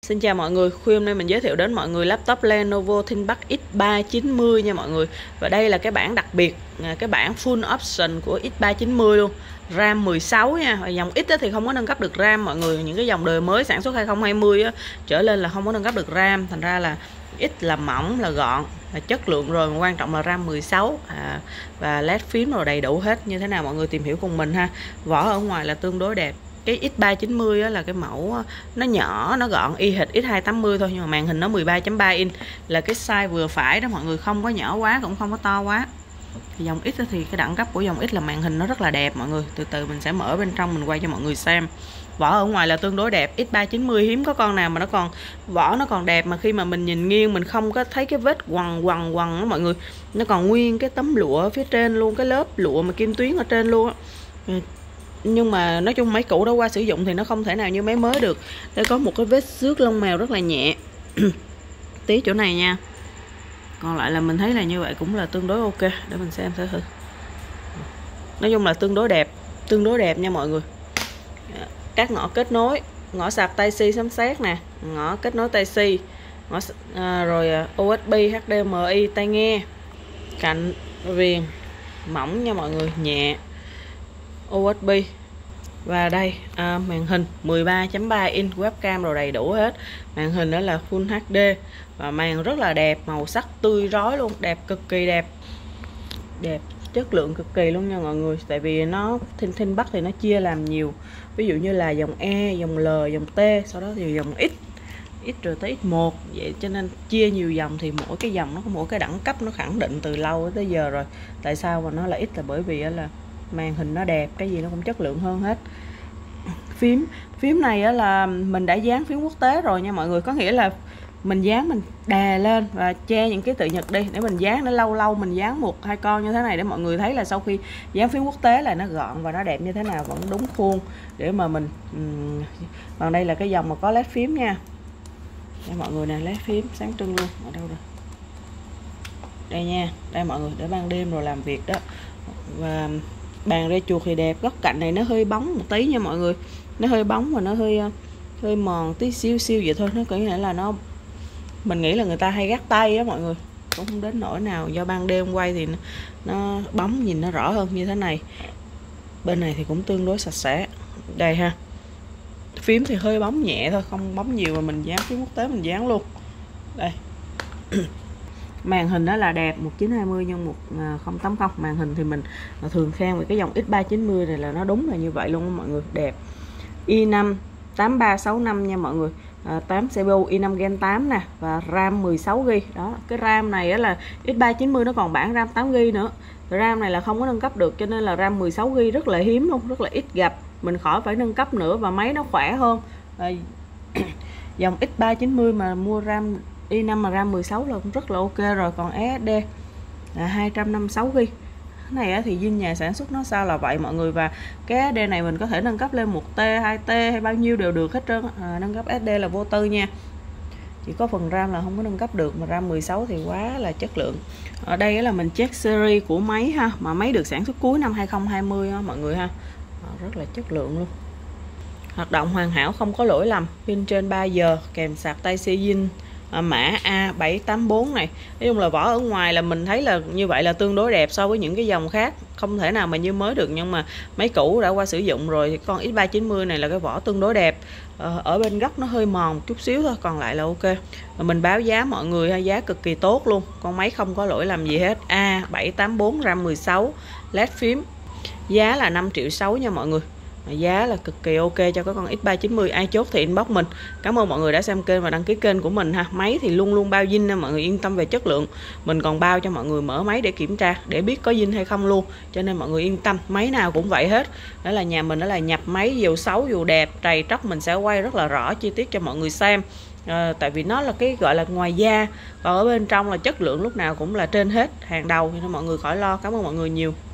Xin chào mọi người, khuya hôm nay mình giới thiệu đến mọi người laptop Lenovo ThinkPad X390 nha mọi người. Và đây là cái bản đặc biệt, cái bản full option của X390 luôn. RAM 16 nha, và dòng X thì không có nâng cấp được RAM mọi người. Những cái dòng đời mới sản xuất 2020 trở lên là không có nâng cấp được RAM. Thành ra là X là mỏng, là gọn, là chất lượng rồi, mà quan trọng là RAM 16 và LED phím rồi đầy đủ hết. Như thế nào mọi người tìm hiểu cùng mình ha. Vỏ ở ngoài là tương đối đẹp. Cái X390 là cái mẫu nó nhỏ, nó gọn y hệt X280 thôi, nhưng mà màn hình nó 13.3 inch là cái size vừa phải đó mọi người, không có nhỏ quá cũng không có to quá. Thì dòng X thì cái đẳng cấp của dòng X là màn hình nó rất là đẹp mọi người. Từ từ mình sẽ mở bên trong mình quay cho mọi người xem. Vỏ ở ngoài là tương đối đẹp. X390 hiếm có con nào mà nó còn vỏ nó còn đẹp mà khi mà mình nhìn nghiêng mình không có thấy cái vết quằn đó mọi người. Nó còn nguyên cái tấm lụa ở phía trên luôn, cái lớp lụa mà kim tuyến ở trên luôn á. Nhưng mà nói chung máy cũ đó qua sử dụng thì nó không thể nào như máy mới được. Đây có một cái vết xước lông mèo rất là nhẹ tí chỗ này nha. Còn lại là mình thấy là như vậy cũng là tương đối ok. Để mình xem thử. Nói chung là tương đối đẹp nha mọi người. Các ngõ kết nối, ngõ sạc Type-C sấm sét nè, ngõ kết nối Type-C, ngõ rồi USB, HDMI, tai nghe, cạnh viền mỏng nha mọi người, nhẹ, USB. Và đây màn hình 13.3 inch, webcam rồi đầy đủ hết. Màn hình đó là Full HD và màn rất là đẹp, màu sắc tươi rói luôn, đẹp cực kỳ đẹp, chất lượng cực kỳ luôn nha mọi người. Tại vì nó ThinkPad thì nó chia làm nhiều, ví dụ như là dòng E, dòng L, dòng T, sau đó thì dòng X rồi tới X1, vậy cho nên chia nhiều dòng thì mỗi cái dòng nó có mỗi cái đẳng cấp, nó khẳng định từ lâu tới giờ rồi. Tại sao mà nó là X là bởi vì là màn hình nó đẹp, cái gì nó cũng chất lượng hơn hết. Phím này là mình đã dán phím quốc tế rồi nha mọi người, có nghĩa là mình dán mình đè lên và che những cái tự nhật đi để mình dán, để lâu lâu mình dán 1-2 con như thế này để mọi người thấy là sau khi dán phím quốc tế là nó gọn và nó đẹp như thế nào, vẫn đúng khuôn để mà mình. Còn đây là cái dòng mà có led phím nha. Đây mọi người nè, led phím sáng trưng luôn. Ở đâu rồi? Đây nha, đây mọi người, để ban đêm rồi làm việc đó. Và bàn rê chuột thì đẹp, góc cạnh này nó hơi bóng một tí nha mọi người, nó hơi bóng và nó hơi mòn tí xíu vậy thôi. Nó có nghĩa là mình nghĩ là người ta hay gác tay á mọi người, cũng không đến nỗi nào, do ban đêm quay thì nó bóng nhìn nó rõ hơn như thế này. Bên này thì cũng tương đối sạch sẽ. Đây ha, phím thì hơi bóng nhẹ thôi, không bóng nhiều, mà mình dán phím quốc tế mình dán luôn. Đây màn hình đó là đẹp, 1920 x 1080. Màn hình thì mình thường khen về cái dòng X390 này là nó đúng là như vậy luôn đó mọi người, đẹp. i5 8365 nha mọi người, 8 CPU i5 Gen 8 nè, và RAM 16GB. Đó, cái RAM này là X390 nó còn bản RAM 8GB nữa. RAM này là không có nâng cấp được, cho nên là RAM 16GB rất là hiếm luôn, rất là ít gặp. Mình khỏi phải nâng cấp nữa và máy nó khỏe hơn. Dòng X390 mà mua RAM i5 mà RAM 16 là cũng rất là ok rồi. Còn SSD là 256GB. Cái này thì Zin nhà sản xuất nó sao là vậy mọi người. Và cái SSD này mình có thể nâng cấp lên 1T, 2T hay bao nhiêu đều được hết trơn. Nâng cấp SSD là vô tư nha. Chỉ có phần RAM là không có nâng cấp được, mà RAM 16 thì quá là chất lượng. Ở đây là mình check series của máy ha, mà máy được sản xuất cuối năm 2020 ha, mọi người ha. Rất là chất lượng luôn. Hoạt động hoàn hảo, không có lỗi lầm, pin trên 3 giờ, kèm sạc Type-C Zin mã A784 này. Nói chung là vỏ ở ngoài là mình thấy là như vậy là tương đối đẹp so với những cái dòng khác, không thể nào mà như mới được. Nhưng mà máy cũ đã qua sử dụng rồi thì con X390 này là cái vỏ tương đối đẹp. Ở bên góc nó hơi mòn chút xíu thôi, còn lại là ok. Và mình báo giá mọi người, giá cực kỳ tốt luôn, con máy không có lỗi lầm gì hết. A784 RAM 16 LED phím, giá là 5.600.000 nha mọi người. Giá là cực kỳ ok cho cái con X390. Ai chốt thì inbox mình. Cảm ơn mọi người đã xem kênh và đăng ký kênh của mình ha. Máy thì luôn luôn bao zin nên mọi người yên tâm về chất lượng. Mình còn bao cho mọi người mở máy để kiểm tra, để biết có zin hay không luôn. Cho nên mọi người yên tâm, máy nào cũng vậy hết. Đó là nhà mình đó là nhập máy dù xấu dù đẹp, trầy tróc mình sẽ quay rất là rõ chi tiết cho mọi người xem. Tại vì nó là cái gọi là ngoài da, còn ở bên trong là chất lượng lúc nào cũng là trên hết, hàng đầu, cho nên mọi người khỏi lo. Cảm ơn mọi người nhiều.